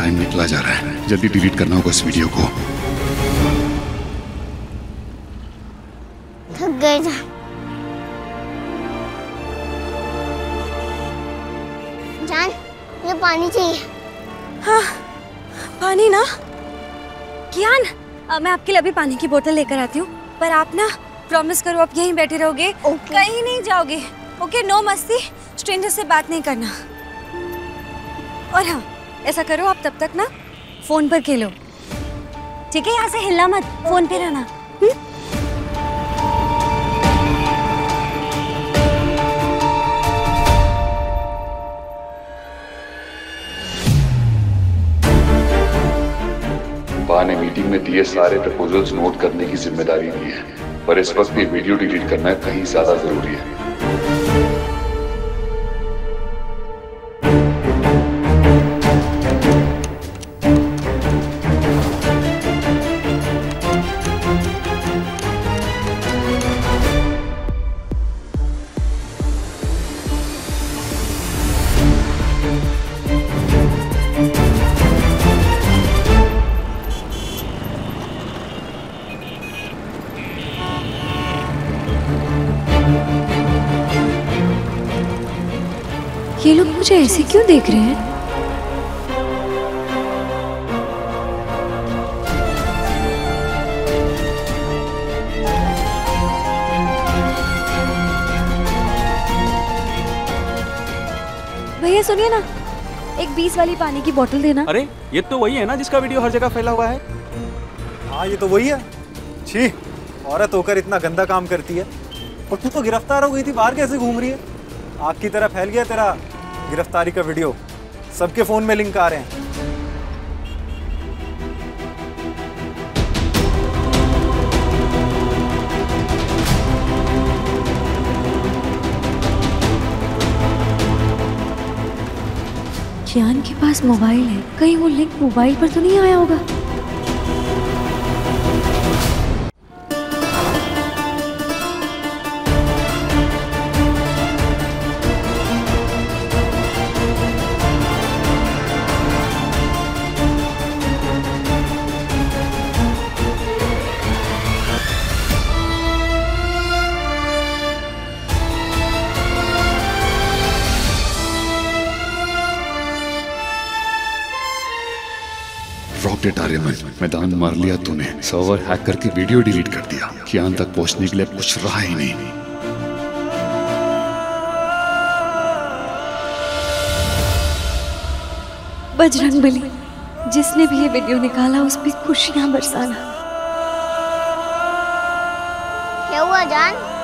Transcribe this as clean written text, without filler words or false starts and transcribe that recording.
Time निकला जा रहा है, जल्दी डिलीट करना होगा इस वीडियो को। थक गए जा। जान, ये पानी चाहिए। हाँ, पानी ना। कियान, मैं आपके लिए अभी पानी की बोतल लेकर आती हूँ, पर आप ना प्रॉमिस करो आप यहीं बैठे रहोगे, कहीं नहीं जाओगे। ओके, नो मस्ती, स्ट्रेंजर से बात नहीं करना। और हाँ, ऐसा करो आप तब तक ना फोन पर खेलो, ठीक है? यहाँ से हिलना मत, फोन पे रहना। बा ने मीटिंग में दिए सारे प्रपोजल्स नोट करने की जिम्मेदारी ली है, पर इस वक्त ये वीडियो डिलीट करना कहीं ज्यादा जरूरी है। ये लोग मुझे ऐसे क्यों देख रहे हैं? भैया सुनिए ना, एक 20 वाली पानी की बोतल देना। अरे ये तो वही है ना जिसका वीडियो हर जगह फैला हुआ है। हाँ, ये तो वही है। छी, औरत होकर इतना गंदा काम करती है। और तू तो गिरफ्तार हो गई थी, बाहर कैसे घूम रही है? आग की तरह फैल गया तेरा गिरफ्तारी का वीडियो, सबके फोन में लिंक आ रहे हैं। कियान के पास मोबाइल है, कहीं वो लिंक मोबाइल पर तो नहीं आया होगा? रॉकेट आर्यमन, मैदान मार लिया तूने। सर्वर हैक करके वीडियो डिलीट कर दिया। कियान तक पहुंचने के लिए कुछ रहा ही नहीं। बजरंगबली, जिसने भी ये वीडियो निकाला उस पर खुशियां बरसाना। क्या हुआ जान?